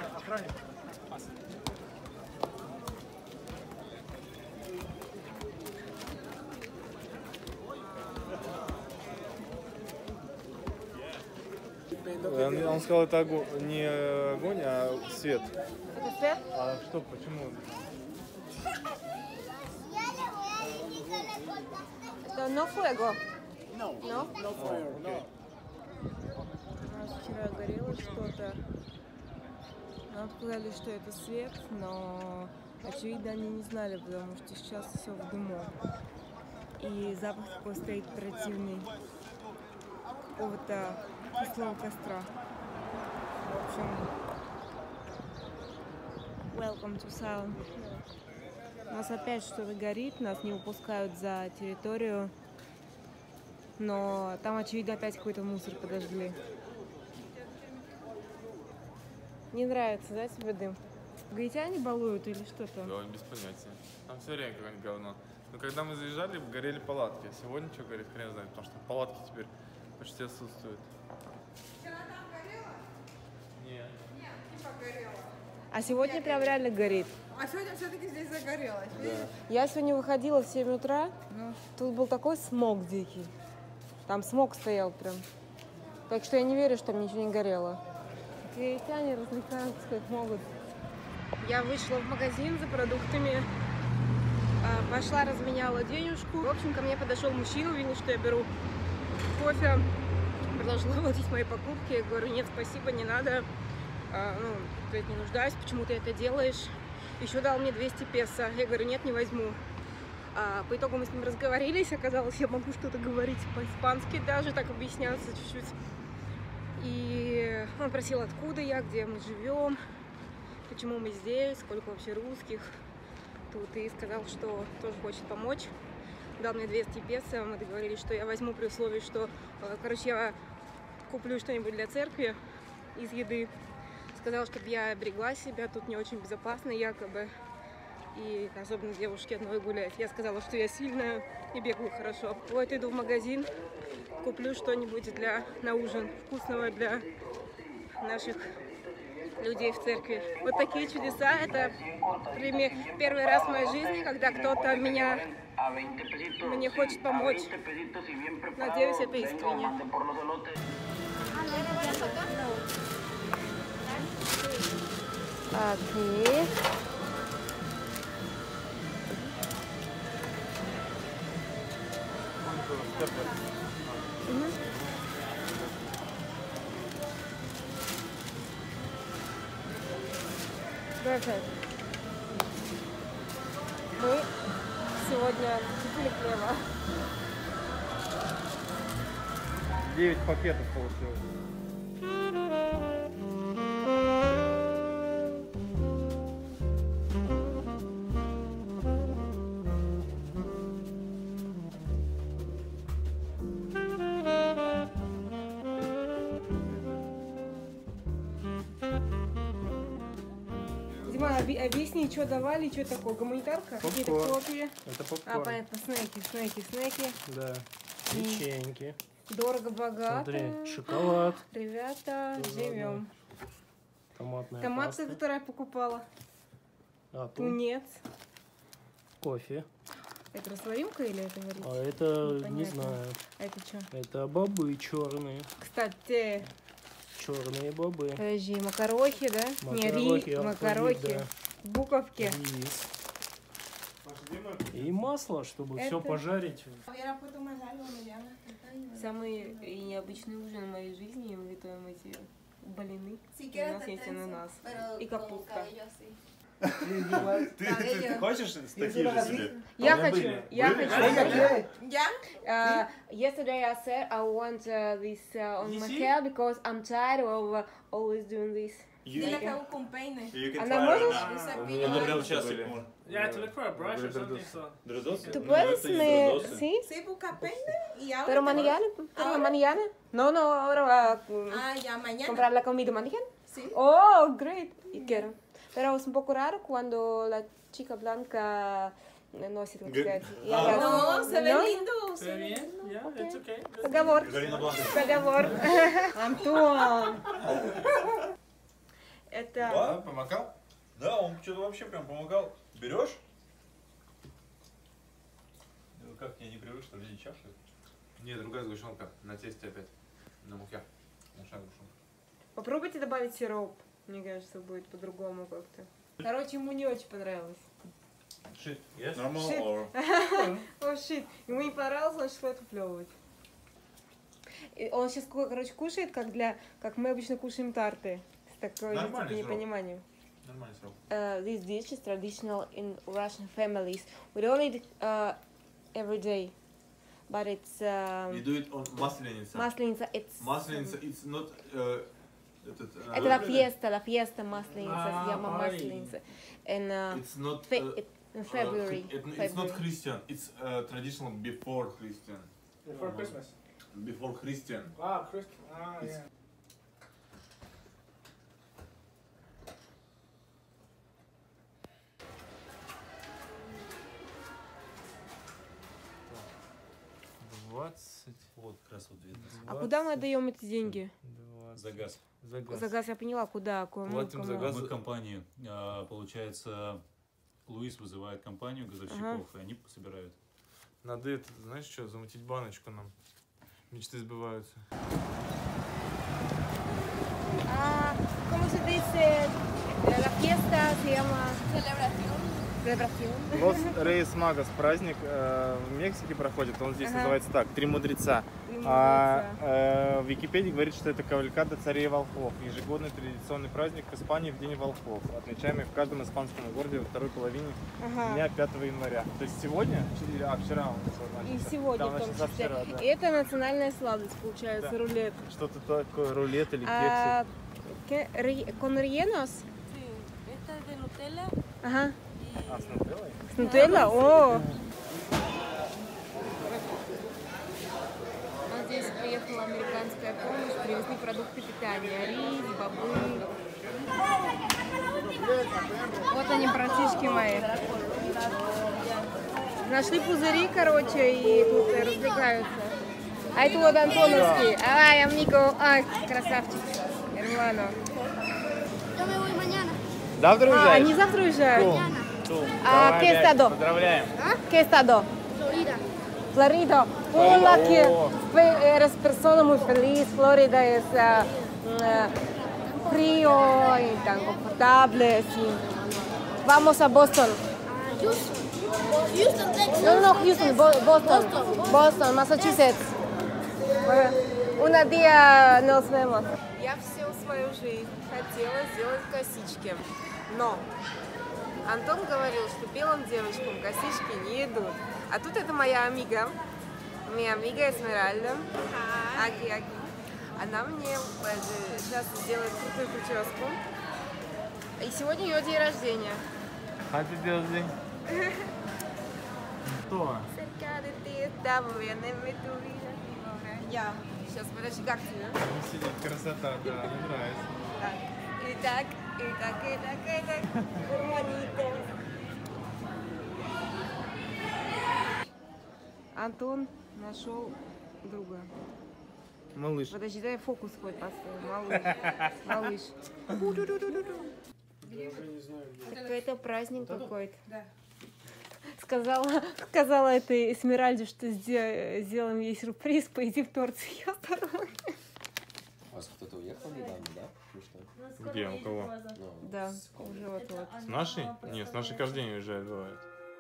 Он сказал, это не огонь, а свет. Это свет? А что, почему? Это no fuego. No. No? No fire, no. У нас вчера горело что-то. Нам сказали, что это свет, но очевидно они не знали, потому что сейчас все в дыму. И запах такой стоит противный. Какого-то кислого костра. В общем, welcome to Sound. У нас опять что-то горит, нас не выпускают за территорию. Но там, очевидно, опять какой-то мусор подожгли. Не нравится, да, тебе дым? Гаитяне балуют или что там? Да, без понятия. Там все время какое-нибудь говно. Но когда мы заезжали, горели палатки. А сегодня что горит, хрен знает, потому что палатки теперь почти отсутствуют. Вчера там горело? Нет. Нет, типа горело. А сегодня прям реально горит. А сегодня все-таки здесь загорелось. Я сегодня выходила в 7 утра, тут был такой смог дикий. Там смог стоял прям. Так что я не верю, что там ничего не горело. Гаитяне развлекаются как могут. Я вышла в магазин за продуктами, пошла, разменяла денежку. В общем, ко мне подошел мужчина, увидел, что я беру кофе, предложил оплатить мои покупки. Я говорю, нет, спасибо, не надо. Я не нуждаюсь, почему ты это делаешь? Еще дал мне 200 песо. Я говорю, нет, не возьму. По итогу мы с ним разговорились. Оказалось, я могу что-то говорить по-испански даже, так объясняться чуть-чуть. И он просил, откуда я, где мы живем, почему мы здесь, сколько вообще русских тут. И сказал, что тоже хочет помочь. Дал мне 200 песо. Мы договорились, что я возьму при условии, что, короче, я куплю что-нибудь для церкви из еды. Сказал, чтобы я берегла себя, тут не очень безопасно якобы. И особенно девушке одной гулять. Я сказала, что я сильная и бегаю хорошо. Вот иду в магазин, куплю что-нибудь на ужин вкусного для наших людей в церкви. Вот такие чудеса. Это первый раз в моей жизни, когда кто-то мне хочет помочь. Надеюсь, это искренне. Окей. Perfect. Мы сегодня купили хлеба. 9 пакетов получилось. Дима, объясни, что давали, что такое? Гуманитарка? Какие-то кофе? Это попкорн. А, понятно, снеки. Да. Печеньки. Дорого-богато. Смотри, шоколад. Ребята, живем. Томатная Томаты, паста. которые я покупала. А, тут Тунец. кофе. Это растворимка или это варить? А это не Непонятно. знаю. А это что? Это бобы черные. Кстати, Черные бобы. подожди, макарохи, да? Макарохи, Не, алфавит, макарохи. да. Буковки. Рис. И масло, чтобы все Это- пожарить. Самый необычный ужин в моей жизни. Мы готовим эти блины. И у нас есть ананас. И капуста. Ты хочешь такие же себе? Я хочу. Я хочу. Yeah? Yesterday I said I want this on my hair because I'm tired of always doing this. Dile que hago con peine. Она может? Ну прям сейчас их можно. Yeah, to look for a brush or something. So. Дредосы? ¿Tú Ну, puedes это не me...? дредосы. ¿Sí? Sí, busca peine y ahora. ¿Pero mañana? ¿Pero mañana? No, ahora va a Ah, ya mañana. comprar la comida mañana. Sí. Oh, great. Y quiero. Pero es un poco raro cuando la chica blanca nосит, как сказать. No, se ve ¿No? lindo. Very bien. Yeah, it's okay. Договор. Галина Бланка. Договор. Антон. Это... Да, помогал? Да, он что-то вообще прям помогал. Берешь? Ну, как, я не привык, что люди чашут? Нет, другая сгущенка. На тесте опять. На муке. Большая сгущенка. Попробуйте добавить сироп. Мне кажется, будет по-другому как-то. Короче, ему не очень понравилось. Shit, yes? Normal Shit. or... О, щит. Ему не понравилось, он начал отуплевывать. И он сейчас, короче, кушает, как мы обычно кушаем тарты. С такой Нормальный типа срок. непониманием. Нормальный срок. This dish is traditional in Russian families. We don't eat it every day, but it's You do it on масленица. масленица. It's Масленица, it's not... это la fiesta масленица, se llama масленица. And It's not... in February. It's not Christian, it's traditional before Christian. Before Christmas. Before Christian. Ah, Christmas. Ah, yeah. Вот как раз вот 19. А куда мы отдаем эти деньги? За газ. За газ я поняла, куда? Кому? Платим за газ. Мы компании, получается, Луис вызывает компанию газовщиков, и они собирают. Надо это, знаешь что, замутить баночку нам. Мечты сбываются. ¿Cómo se dice? La fiesta se llama... Celebración. Лос Рейс Магос праздник в Мексике проходит, он здесь называется так, Три мудреца. А в Википедии говорит, что это кавалькада царей волхвов, ежегодный традиционный праздник в Испании в День волхвов, отмечаемый в каждом испанском городе во второй половине дня 5 января. То есть сегодня, вчера он И начался. сегодня Да, он в том начался числе. вчера, да. И это национальная сладость, получается, Да. рулет. Что-то такое, рулет или А, кексы. ¿Con rellenos? Sí, esta es de Nutella. Ага. А, с нутеллой? С нутелла? О! Вот здесь приехала американская помощь, привезли продукты питания, рис, бобы. Вот они, братишки мои. Нашли пузыри, короче, и тут развлекаются. А это вот Антоновский. Ай, амнико. Ай, красавчик. Hermano. Yo me voy mañana. Завтра Они завтра уезжают. Давай, ¿Qué Бять, estado? Поздравляем. ¿Qué estado? Florida. Florida. Hola, que О. eres persona muy feliz. Florida es frío y tan confortable. Sí. Vamos a Boston. Houston, Texas. No, Houston, Boston. Boston, Massachusetts. Un día nos vemos. Я всю свою жизнь хотела сделать косички, но Антон говорил, что белым девочкам косички не идут. А тут это моя амига Эсмеральда. Аки. Она мне сейчас сделает крутую прическу. И сегодня ее день рождения. Happy birthday. Кто? Cerca de ti estaba bien en tu vida. Я. Сейчас, подожди, как тебе? Сидит красота, да, мне нравится. Так. И И так, и так, и так, и так. Гурманито. Антон нашел друга. Малыш. Подожди, дай фокус хоть поставим. Малыш. Малыш. Так это праздник какой-то. Да. Сказала этой Эсмеральде, что сделаем ей сюрприз, поеди в торт с ее стороны. У вас кто-то уехал недавно, да? Ну что? Где, у кого? Да, уже вот-вот. С нашей? Нет, с нашей каждый день уезжает, бывает.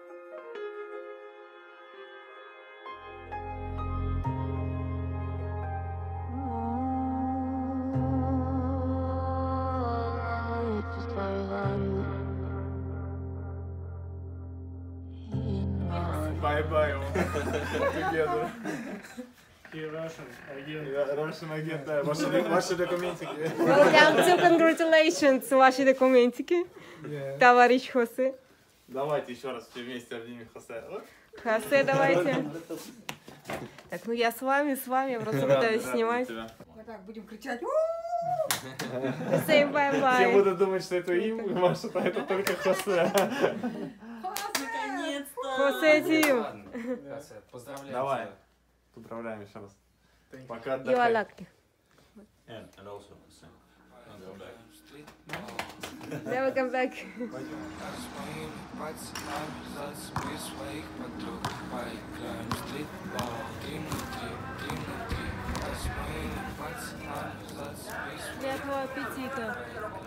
Bye-bye, together. И Russian агент. Russian агент, да. Ваши документики. Welcome to congratulations, ваши документики, товарищ Хосе. Давайте еще раз все вместе обнимем Хосе. Хосе, давайте. Так, ну я с вами, я просто пытаюсь снимать. Вот так будем кричать. Say bye-bye. Все будут думать, что это им, Маша, а это только Хосе. Хосе Тим. Поздравляю. Давай. Поздравляем еще раз. Пока You are отдыхай. lucky. And also, and go back. Never come back. Приятного аппетита.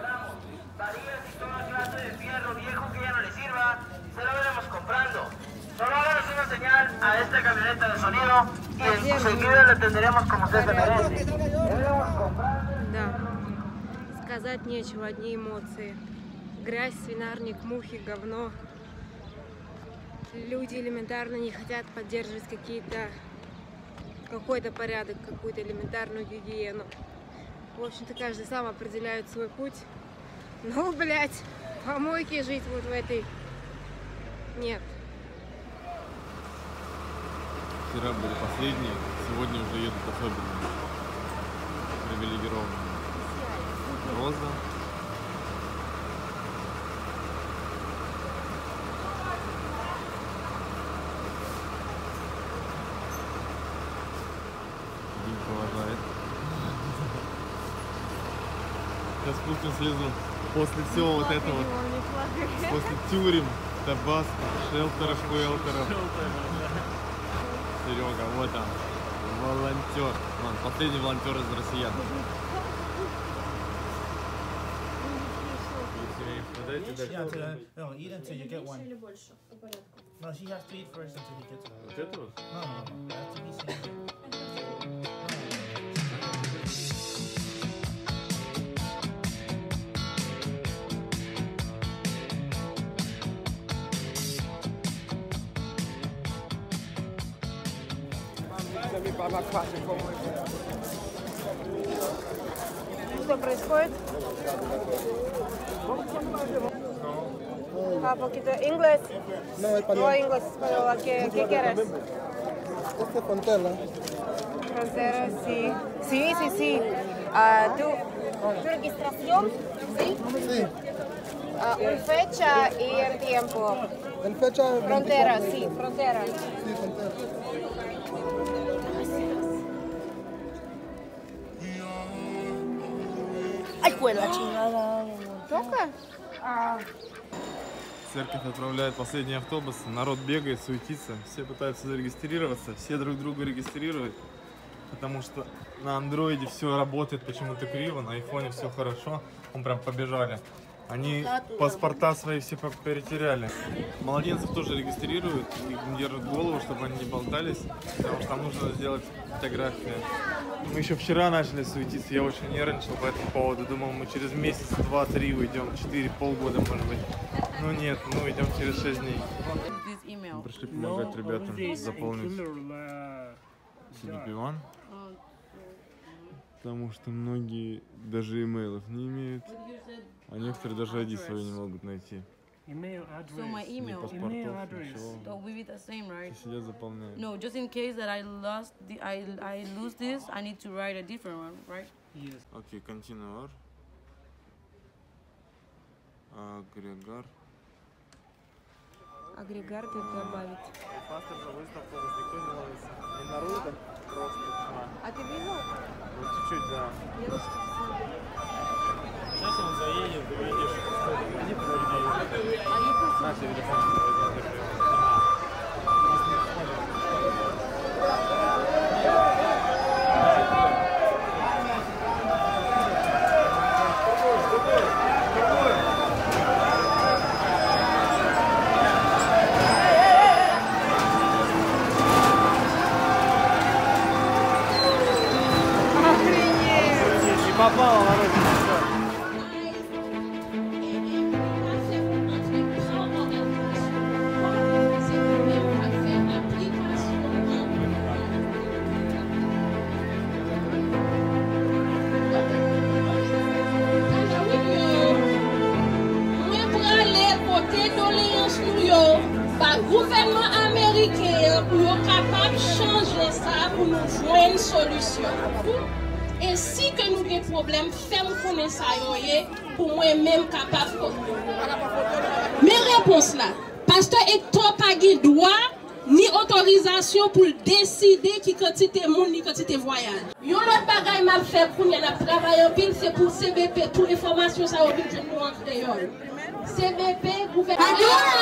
Solo háganos una señal a esta camioneta de sonido y enseguida le atenderemos como usted se merece. Да. Сказать нечего, одни эмоции. Грязь, свинарник, мухи, говно. Люди элементарно не хотят поддерживать какой-то порядок, какую-то элементарную гигиену. В общем-то, каждый сам определяет свой путь. Ну, блядь, помойки жить вот в этой... Нет. Вчера были последние, сегодня уже едут особенные. Привилегированные. Роза. Дим провожает. Сейчас спустим слезу. После всего вот этого, после тюрем, Табаско, шелтеров, Серега, вот он, волонтер. Он последний волонтер из россиян. No, eat until you get one. No, she has to eat first until he gets one. Вот это вот? No. It has to be same. Что происходит? Ah, poquito. ¿Inglés? No, español. No, inglés, español. ¿Qué quieres? Este Fontela. Frontera, sí. Sí. ¿Tu registración? Sí. Sí. Un fecha y el tiempo. El fecha. Frontera, sí, frontera. Sí, frontera. Ay, pues la chingada. Только? Церковь отправляет последний автобус, народ бегает, суетится, все пытаются зарегистрироваться, все друг друга регистрируют, потому что на андроиде все работает почему-то криво, на айфоне все хорошо, прям побежали. Они паспорта свои все перетеряли. Младенцев тоже регистрируют, им держат голову, чтобы они не болтались, потому что там нужно сделать фотографии. Мы еще вчера начали суетиться, я очень нервничал по этому поводу. Думал, мы через месяц, 2-3 уйдем, 4, полгода, может быть. Ну нет, мы идем через 6 дней. Мы пришли помогать ребятам заполнить CDP-1, потому что многие даже имейлов не имеют, а некоторые даже ID свою не могут найти. Email address. So my email. Email address. So we be the same, right? Сидят, заполняют. No, just in case that I lose this, I need to write a different one, right? Yes. Okay, continue. Агрегар. Агрегар добавить. Пастор за выставку, никто не ловится. И народу просто тьма. А ты видел? Вот чуть-чуть, да. Я вот что-то смотрю. Сейчас он заедет, увидишь, что они подойдут. На телефон. Попало, Володя, gouvernement américain pour capable de changer ça pour nous joindre une solution. Ainsi que nous des problèmes, faisons connaître ça pour moi-même capable. Mes réponses là, pasteur Hector pas de droit ni autorisation pour décider qui quantité monde ni quantité voyage. Yon autre bagaille m'a fait pour nous travailler en pile, c'est pour CBP, toute information ça au but de nous entrer. CBP gouvernement.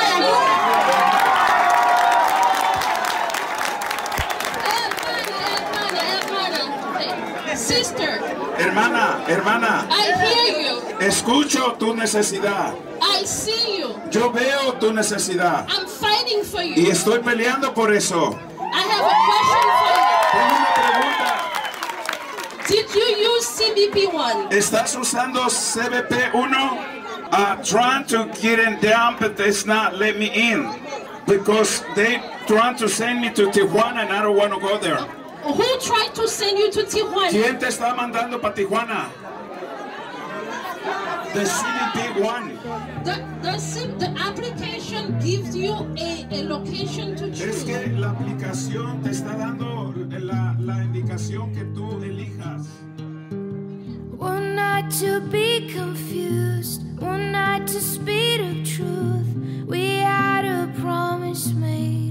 Sister. Hermana, hermana. I hear you. Escucho tu necesidad. I see you. Yo veo tu necesidad. I'm fighting for you. Y estoy peleando por eso. I have a question for you. Did you use CBP1? ¿Estás usando CBP1? Trying to get in down, but it's not let me in. Because they trying to send me to Tijuana and I don't want to go there. Who tried to send you to Tijuana? ¿Quién te está mandando para Tijuana? The CBP1. The application gives you a location to choose. Es que la aplicación te está dando la indicación que tú elijas. One night to be confused, one night to speed of truth. We had a promise made.